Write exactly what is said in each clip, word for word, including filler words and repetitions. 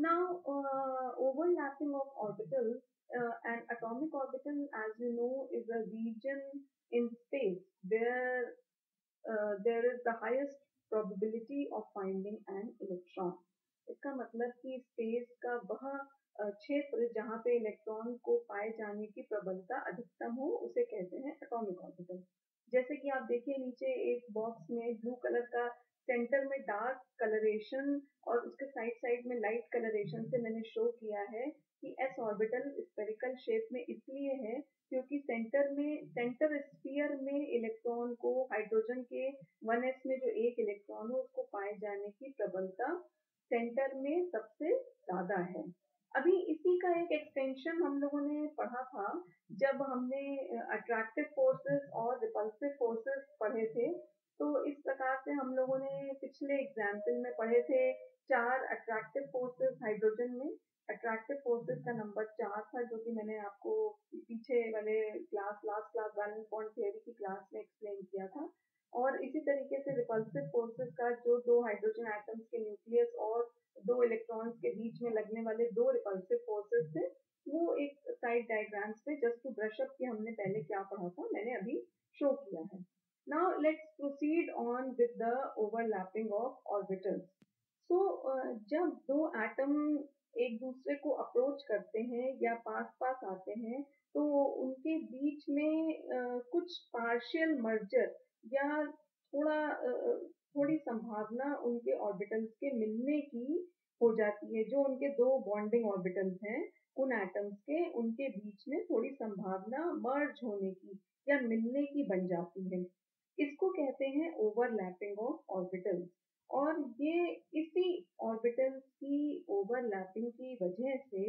Now, uh, overlapping of orbitals, uh, an atomic orbital, as you know, is a region in space where uh, there is the highest probability of finding an electron. इसका मतलब कि space का वह अ, क्षेत्र जहाँ पे electron को पाए जाने की प्रबलता अधिकतम हो उसे कहते हैं एटॉमिक ऑर्बिटल। जैसे कि आप देखिए नीचे एक बॉक्स में ब्लू कलर का सेंटर में डार्क कलरेशन और उसके साइड साइड में लाइट कलरेशन से मैंने शो किया है कि एस ऑर्बिटल स्फेरिकल शेप में इसलिए है क्योंकि सेंटर में सेंटर स्फीयर में इलेक्ट्रॉन को हाइड्रोजन के वन एस में जो एक इलेक्ट्रॉन हो उसको पाए जाने की प्रबलता सेंटर में सबसे ज्यादा है। अभी इसी का एक एक्सटेंशन हम लोगों ने पढ़ा था जब हमने अट्रैक्टिव फोर्सेस और रिपल्सिव फोर्सेस पढ़े थे। तो इस प्रकार से हम लोगों ने पिछले एग्जाम्पल में पढ़े थे चार अट्रैक्टिव फोर्सेस हाइड्रोजन में। अट्रैक्टिव फोर्सेस का नंबर चार था जो कि मैंने आपको पीछे वाले class last class valence bond theory की क्लास में एक्सप्लेन किया था। और इसी तरीके से रिपल्सिव फोर्सेस का जो दो हाइड्रोजन एटम्स के न्यूक्लियस और दो इलेक्ट्रॉन्स के बीच में लगने वाले दो रिपल्सिव फोर्सेस थे वो एक साइड डायग्राम्स पे जस्ट टू ब्रश अप कि हमने पहले क्या पढ़ा था मैंने अभी शो किया है। Now let's proceed on with the overlapping of orbitals. So uh, जब दो एटम एक दूसरे को अप्रोच करते हैं या पास पास आते हैं तो उनके बीच में uh, कुछ पार्शियल मर्जर या थोड़ा uh, थोड़ी संभावना उनके ऑर्बिटल्स के मिलने की हो जाती है। जो उनके दो बॉन्डिंग ऑर्बिटल्स हैं उन एटम्स के उनके बीच में थोड़ी संभावना मर्ज होने की या मिलने की बन जाती है। इसको कहते हैं ओवरलैपिंग ऑफ ऑर्बिटल्स। और ये इसी ऑर्बिटल्स की ओवरलैपिंग की वजह से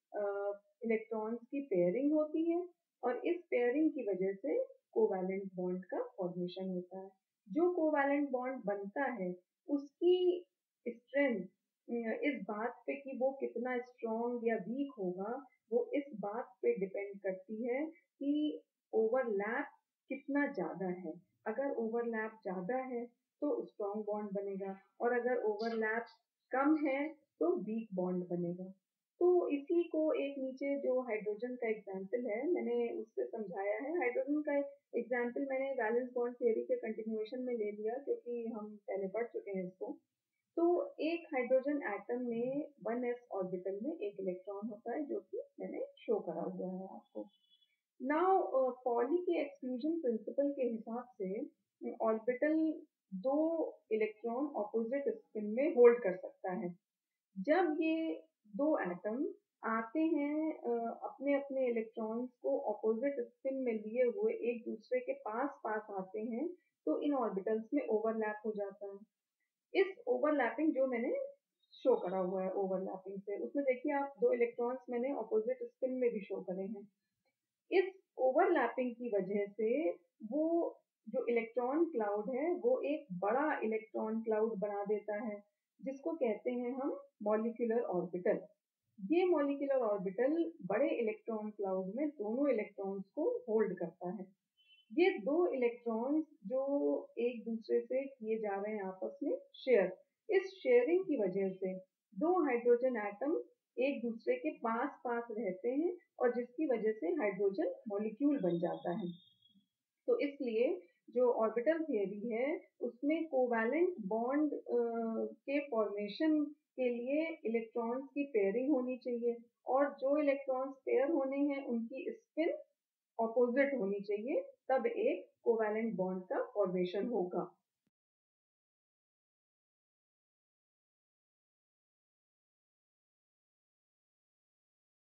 इलेक्ट्रॉन्स की पेयरिंग होती है और इस पेयरिंग की वजह से कोवैलेंट बॉन्ड का फॉर्मेशन होता है। जो कोवैलेंट बॉन्ड बनता है उसकी स्ट्रेंथ इस बात पे कि वो कितना स्ट्रॉन्ग या वीक होगा वो इस बात पे डिपेंड करती है कि ओवरलैप कितना ज्यादा है। अगर ओवरलैप ज्यादा है तो स्ट्रॉन्ग बॉन्ड बनेगा और अगर ओवरलैप कम है तो वीक बॉन्ड बनेगा। तो इसी को एक नीचे जो हाइड्रोजन का एग्जाम्पल है मैंने उससे समझाया है। हाइड्रोजन का एग्जाम्पल मैंने वैलेंस बॉन्ड थ्योरी के कंटिन्यूएशन में ले लिया क्योंकि हम पहले पढ़ चुके हैं इसको। तो एक हाइड्रोजन एटम में वन एस ऑर्बिटल में एक इलेक्ट्रॉन होता है जो कि मैंने शो करा हुआ है आपको। नाउ पॉली के एक्सक्लूजन प्रिंसिपल के हिसाब से ऑर्बिटल दो इलेक्ट्रॉन ऑपोजिट स्पिन में होल्ड कर सकता है। जब ये दो एटम आते हैं अपने अपने इलेक्ट्रॉन्स को ऑपोजिट स्पिन में लिए हुए एक दूसरे के पास पास आते हैं तो इन ऑर्बिटल्स में ओवरलैप हो जाता है। इस ओवरलैपिंग जो मैंने शो करा हुआ है ओवरलैपिंग से उसमें देखिए आप दो इलेक्ट्रॉन्स मैंने ऑपोजिट स्पिन में भी शो करे हैं। इस ओवरलैपिंग की वजह से वो जो इलेक्ट्रॉन क्लाउड है वो एक बड़ा इलेक्ट्रॉन क्लाउड बना देता है जिसको कहते हैं हम मॉलिक्यूलर ऑर्बिटल। ये मॉलिक्यूलर ऑर्बिटल बड़े इलेक्ट्रॉन क्लाउड में दोनों इलेक्ट्रॉन्स को होल्ड करता है। ये दो इलेक्ट्रॉन्स जो एक दूसरे से किए जा रहे हैं आपस में शेयर, इस शेयरिंग की वजह से दो हाइड्रोजन एटम एक दूसरे के पास पास रहते हैं और जिसकी वजह से हाइड्रोजन मॉलिक्यूल बन जाता है। तो इसलिए जो ऑर्बिटल थियरी है उसमें कोवैलेंट बॉन्ड के फॉर्मेशन के लिए इलेक्ट्रॉन्स की पेयरिंग होनी चाहिए और जो इलेक्ट्रॉन्स पेयर होने हैं उनकी स्पिन ऑपोजिट होनी चाहिए तब एक कोवैलेंट बॉन्ड का फॉर्मेशन होगा।